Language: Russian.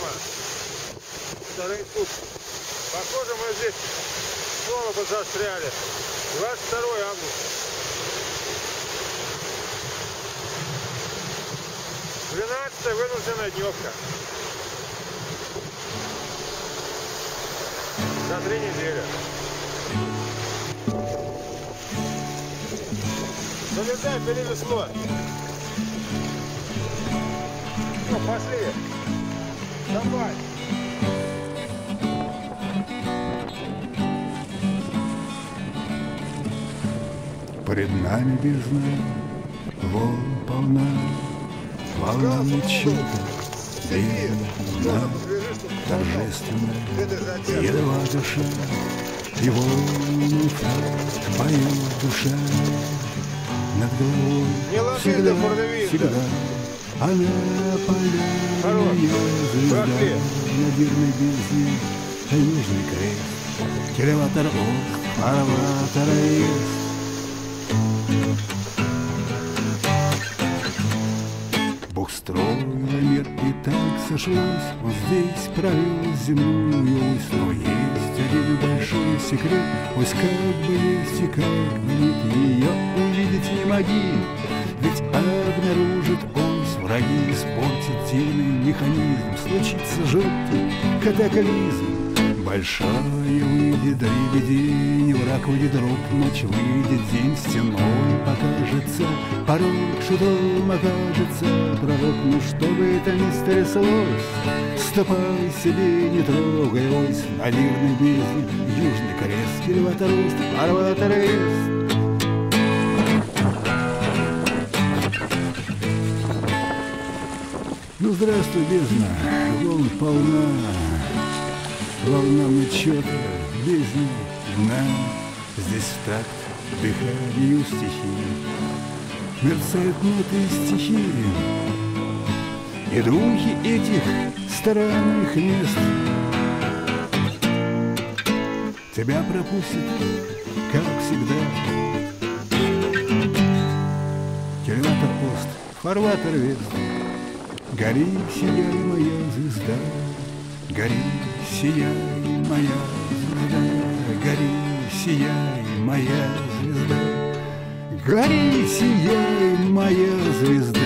прямо. Вторые сутки. Похоже, мы здесь снова застряли. 22 августа. 12-я вынужденная дневка. За 3 недели. Залезай, бери весло. Ну, пошли. Давай. Пред нами бездна, волн полна, волнами чудо, длинна, торжественная, едва душа, и волны так поет душа. Над головой всегда, всегда она полярная звезда, над мирной бездной нежный крест, киловаттер от фарватера есть. Бог строил мир и так сошлось, он здесь провел земную ось. Но есть один большой секрет, ось как бы есть и как бы нет, ее увидеть не моги, ведь обнаружит ось враги, испортит дивный механизм, случится жуткий катаклизм. Большая выйдет дребедень, враг выйдет друг, ночь выйдет день, стеной покажется порог, шутом окажется пророк. Ну что бы это ни стряслось, ступай себе, не трогай ось, на мирной бездне южный крест, киловаттер рост, фарватер есть. Ну здравствуй, бездна, волн полна, волнами чёрта, бездна, дна. Здесь в такт дыханию стихии мерцают ноты стихии, и духи этих странных мест тебя пропустят, как всегда. Киловаттер пост, фарватер вест, гори, сияй, моя звезда, гори, сияй, моя звезда, гори, сияй, моя звезда, гори, сияй, моя звезда.